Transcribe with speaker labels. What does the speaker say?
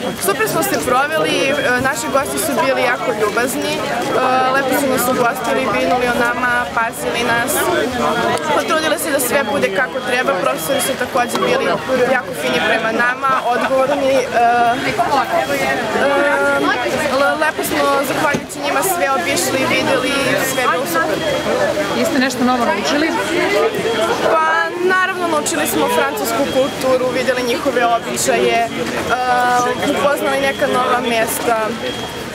Speaker 1: Super smo se proveli, naši gosti su bili jako ljubazni, lepo su nas ugostili, brinuli o nama, pazili nas, potrudili se da sve bude kako treba, profesori su također bili jako fini prema nama, odgovorni. Lepo smo, zahvaljujući njima, sve obišli, videli, sve je bilo super.
Speaker 2: Jeste nešto novo naučili?
Speaker 1: Pa, naravno, naučili smo francusku kulturu, vidjeli njihove običaje, upoznali neka nova mjesta.